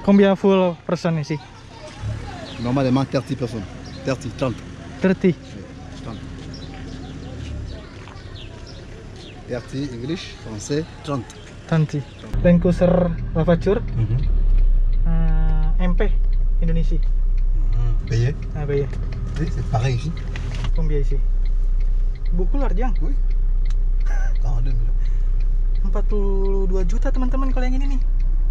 Combien full person ici? Normalement 30 personnes. 30. 30. 30 English, français, 30. 30. Land Cruiser la voiture. MP Indonesia. Payé? Ah bah iya. Oui, c'est pareil ici. Combien ici? Buku larjang. Oui. 42 millions. 42 juta teman-teman kalau yang ini nih.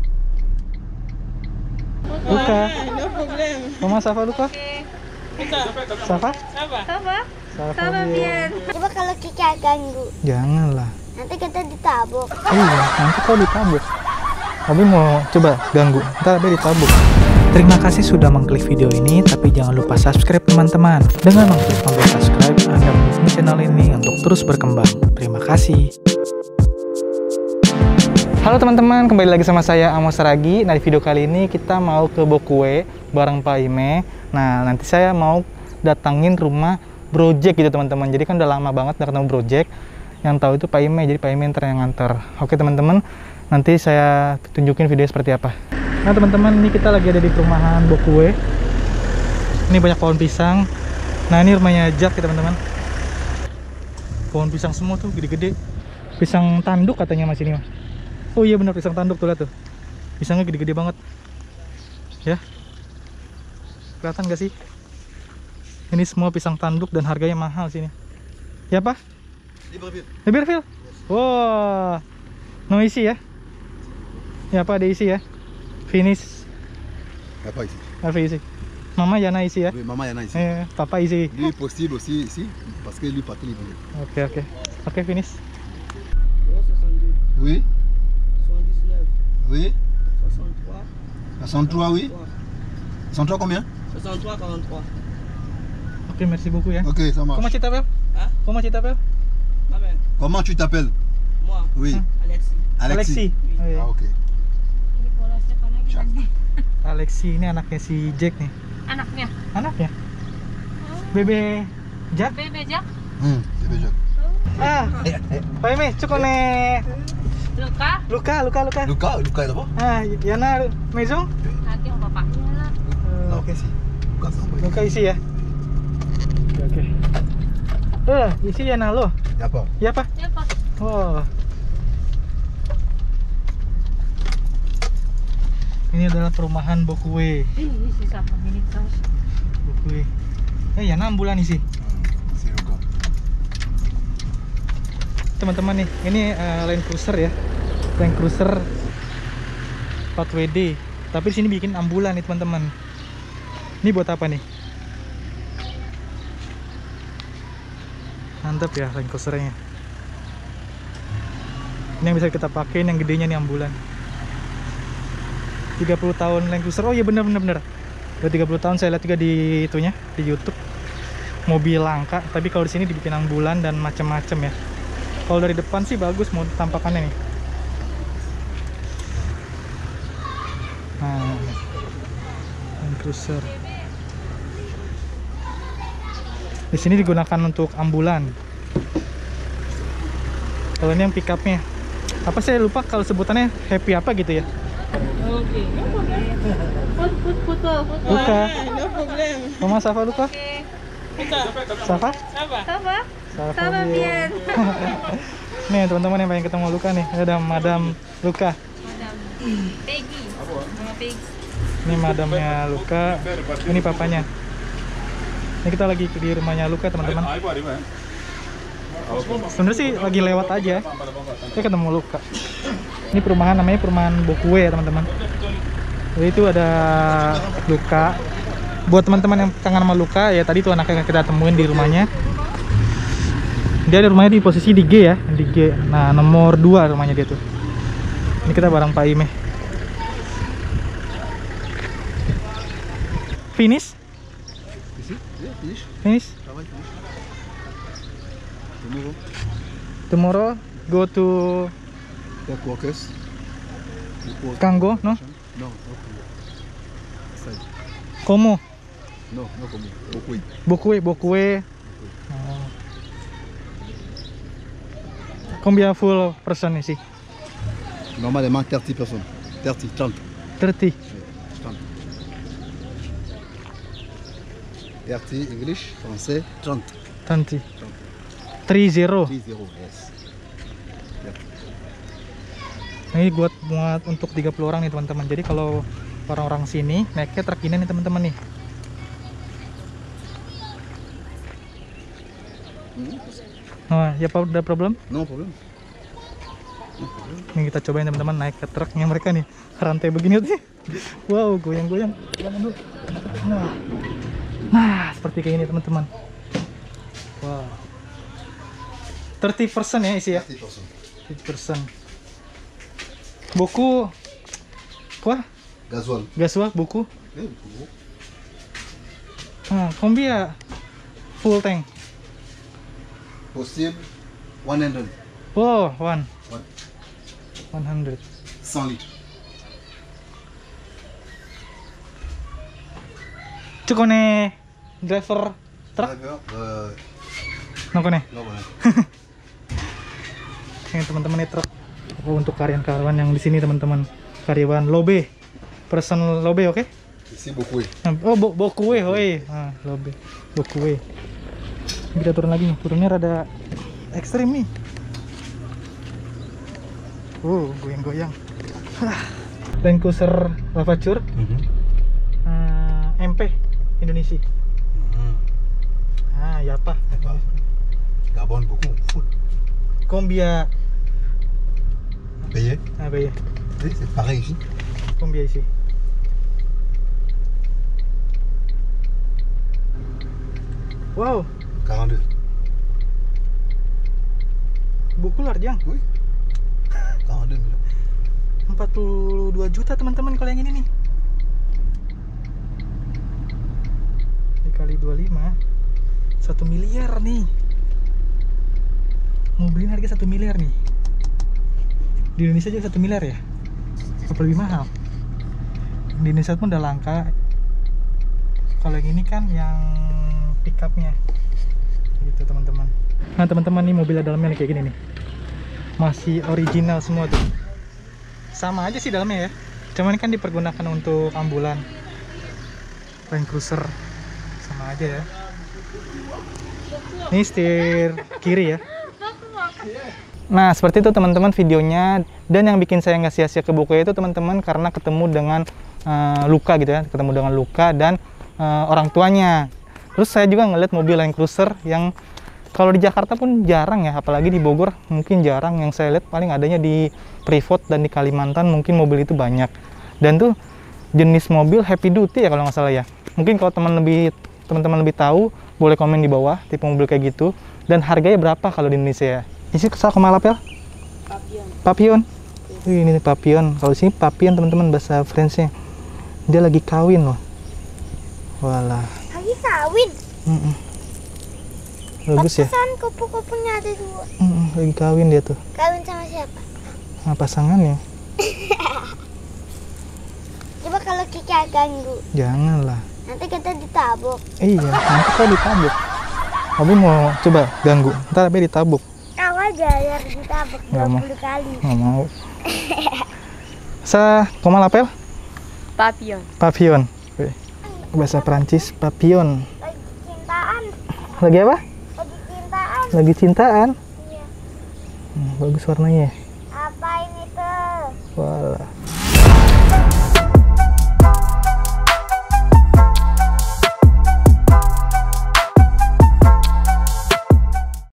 Luka. No problem. Mama Safa Luka? Safa? Sama bien. Coba kalau Kiki ganggu, Janganlah. nanti kita ditabuk. Iya, nanti kau ditabuk. Abi mau coba ganggu, ntar Abi ditabuk. Terima kasih sudah mengklik video ini, tapi jangan lupa subscribe teman-teman. Dengan mengklik tombol subscribe, Anda mendukung channel ini untuk terus berkembang. Terima kasih. Halo teman-teman, kembali lagi sama saya Amos Ragi. Nah, di video kali ini kita mau ke Bokue bareng Pak Ime. Nah, nanti saya mau datangin rumah Brojek gitu teman-teman. Jadi kan udah lama banget nggak ketemu Brojek. Yang tahu itu Pak Ime, jadi Pak Ime yang nganter. Oke teman-teman, nanti saya tunjukin video seperti apa. Nah teman-teman, ini kita lagi ada di perumahan Bokue. Ini banyak pohon pisang. Nah ini rumahnya Jack ya teman-teman. Pohon pisang semua tuh gede-gede. Pisang tanduk katanya mas ini mas. Oh iya benar, pisang tanduk tuh, lihat tuh. Pisangnya gede-gede banget. Ya. Kelihatan gak sih? Ini semua pisang tanduk dan harganya mahal sini. Ya Pak? Libreville. Wow. No isi ya? Ya Pak, ada isi ya? Finish. Apa ici? Apa isi? Mama Yana isi ya? Oui, maman Yana ici. Papa isi. Lui possible aussi ici, parce que lui partait libre. Oke. Oke, finish. Oui, 79, oui. 63, 63, oui. 63 combien? 63, 43. Oke, merci beaucoup ya. Ok, ça Comment marche. tu t'appelles? Hein? Comment tu t'appelles? Ma mère, Comment tu t'appelles? moi, Oui. Alexis. Alexi. Oh, iya. Ah, ok. Alexi ini anaknya si Jack nih. Anaknya? Bebe Jack? C'est déjà. Ah, Pak Ime, cukup nih. Luka. Lucas d'abord? Ah, Yana Maison? Non, ici. Lucas, ça va. Luka isi ya? Oke. Isi Yana lo? Y a pas. Ya Pak? Oh. Ini adalah perumahan Bokue. Bokue. Yana ambulan isi. C'est Lucas. Teman-teman nih, ini Land Cruiser ya. Land Cruiser 4WD. Tapi di sini bikin ambulan nih teman-teman. Ini buat apa nih? Mantap ya Land Cruisernya. Ini yang bisa kita pakai, yang gedenya nih ambulan. 30 tahun Land Cruiser. Oh iya bener. Udah 30 tahun saya lihat juga di itunya, di YouTube. Mobil langka, tapi kalau di sini dibikin ambulan dan macam-macam ya. Kalau dari depan sih bagus mau tampakannya nih. Nah, Land Cruiser. Di sini digunakan untuk ambulan. Kalau ini yang pickupnya, apa saya lupa kalau sebutannya happy apa gitu ya. Ok. Foto. Luka. No problem. Mama Safa Luka? Safa? Sama bien. Nih teman-teman yang pengen ketemu Luka nih, ada Madam Luka. Ini madamnya Luka, ini papanya. Ini kita lagi di rumahnya Luka teman-teman. Sebenarnya sih lagi lewat aja, kita ketemu Luka. Ini perumahan namanya perumahan Bokue ya teman-teman. Jadi itu ada Luka. Buat teman-teman yang kangen sama Luka ya, tadi tuh anaknya kita temuin di rumahnya. Dia ada rumahnya di posisi di G ya, di G. Nah nomor 2 rumahnya dia tuh. Ini kita bareng Pak Ime. Finish? Ici? Oui, finish. Finish? Travail finish. Tomorrow go to Tech workers. Kango, no? Non, ça. Como? Non, comme. Bokue. Oh. Combien full person ici? Normalement 30 personnes. 30. 30. RT, English, français, 30. 30. 30. 30, yes. Ini buat untuk 30 orang nih teman-teman. Jadi kalau orang-orang sini naiknya truk ini nih teman-teman nih. Oh, ya Pak, ada problem? No problem. Nih kita cobain teman-teman naik ke truknya mereka nih. Rantai begini tuh. Wow, goyang-goyang. Nah, seperti kayak ini teman-teman. Wow. 30% ya isi ya? 30%. 30%. Buku quoi? Gasoil. Gasoil, buku. Oui, beaucoup. Combien full tank? Possible, 100. Oh, 100. 100 litres. Tu connais driver truk? Driver, Non connais. non, voilà. Ini teman-teman ini truk. Oh, untuk karyawan-karyawan yang di sini teman-teman. Karyawan lobe. Person lobe, oke? Ici, beaucoup. Oh, bokue, hoi. Lobe. Bokue. Kita turun lagi nih. Turunnya rada ekstrim nih. Goyang-goyang. Land Cruiser Lavature. MP Indonesia. Ya apa? Carbone, beaucoup. Full. Combien? Payé. Payé. Oui, c'est pareil ici. Combien ici? Wow, 42. buku larjang. Oui. 42 millions. 42 juta teman-teman kalau yang ini nih. Dikali 25 1 miliar nih. Mobilin harga 1 miliar nih. Di Indonesia juga 1 miliar ya? Apa lebih mahal? Di Indonesia pun udah langka. Kalau yang ini kan yang pickupnya gitu teman-teman. Nah teman-teman, nih mobilnya dalamnya nih kayak gini nih. Masih original semua tuh. Sama aja sih dalamnya ya. Cuman kan dipergunakan untuk ambulan. Land Cruiser sama aja ya. Ini setir kiri ya. Nah seperti itu teman-teman videonya. Dan yang bikin saya nggak sia-sia ke Bokue itu teman-teman karena ketemu dengan Luka gitu ya. Ketemu dengan Luka dan orang tuanya. Terus saya juga ngeliat mobil Land Cruiser yang kalau di Jakarta pun jarang ya, apalagi di Bogor mungkin jarang. Yang saya lihat paling adanya di Privat dan di Kalimantan mungkin mobil itu banyak. Dan tuh jenis mobil heavy duty ya kalau nggak salah ya. Mungkin kalau teman-teman lebih tahu boleh komen di bawah tipe mobil kayak gitu dan harganya berapa kalau di Indonesia ya. Isi kesal kemalapel? Papillon. Ini nih Papillon. Kalau sini Papillon teman-teman bahasa French-nya. Dia lagi kawin loh. Walah. Lagi kawin. Bagus ya. Pantesan kupu-kupunya ada 2. Lagi kawin dia tuh. Kawin sama siapa? Nah, pasangannya. Coba kalau Kiki ganggu, Janganlah. nanti kita ditabuk. Iya, nanti saya ditabuk. Abi mau coba ganggu, ntar Abi ditabuk. Kau aja yang ditabuk Nggak mau. 20 kali. Nggak mau. Sa, comment l'appelle? Papillon. Papillon. Oke. Bahasa Perancis, papillon. Lagi cintaan. Lagi apa? Lagi cintaan. Lagi cintaan. Iya. Bagus warnanya.